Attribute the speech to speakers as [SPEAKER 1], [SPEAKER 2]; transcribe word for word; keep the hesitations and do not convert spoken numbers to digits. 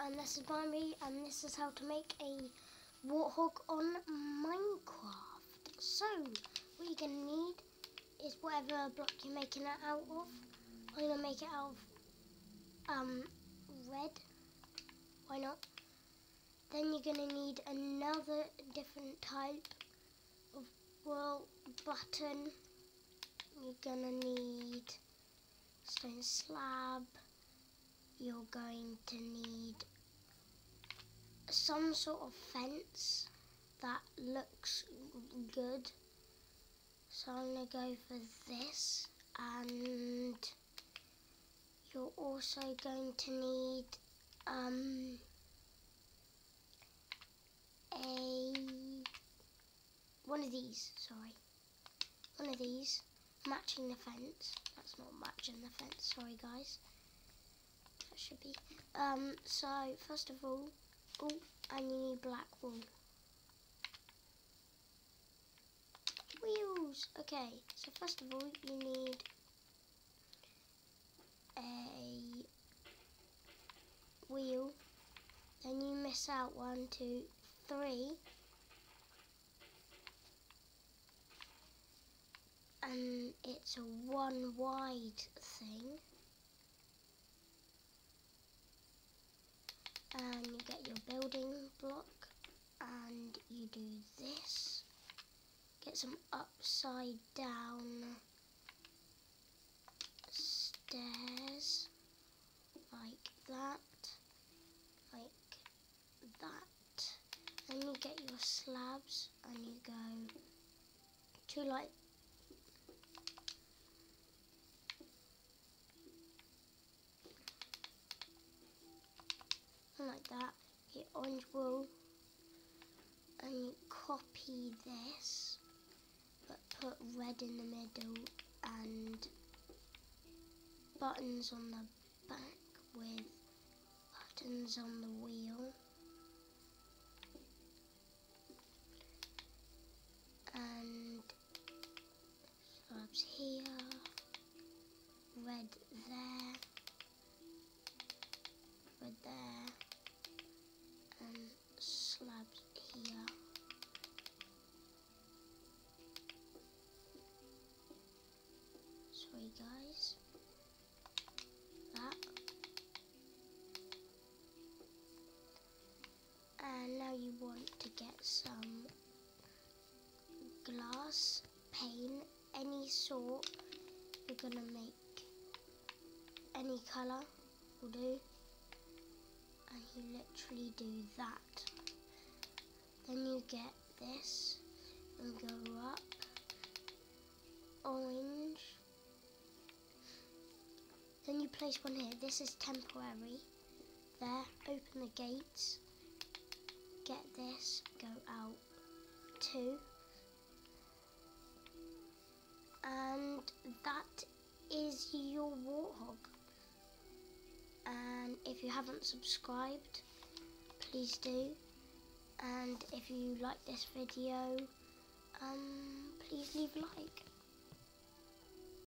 [SPEAKER 1] and this is Bambi, and this is how to make a warthog on Minecraft. So, what you're going to need is whatever block you're making it out of. I'm going to make it out of um, red. Why not? Then you're going to need another different type of, well, button. You're going to need stone slab. You're going to need some sort of fence that looks good. So I'm going to go for this, and you're also going to need um, a one of these, sorry, one of these matching the fence. That's not matching the fence, sorry guys. That should be. Um, so first of all, oh, and you need black wool. Wheels. Okay, so first of all you need a wheel. Then you miss out one, two, three, and it's a one wide thing. And you get your building block, and you do this. Get some upside down stairs, like that, like that. Then you get your slabs, and you go to like like that. Get orange wool, and you copy this, but put red in the middle and buttons on the back with buttons on the wheel, and slabs here, red there, red there, and slabs here. Sorry guys, that. And now you want to get some glass, paint, any sort. You're gonna make any colour will do. And you literally do that. Then you get this and go up, orange. Then you place one here. This is temporary. There, open the gates. Get this, go out two. And that is your warthog. And if you haven't subscribed, please do. And if you like this video, um, please leave a like.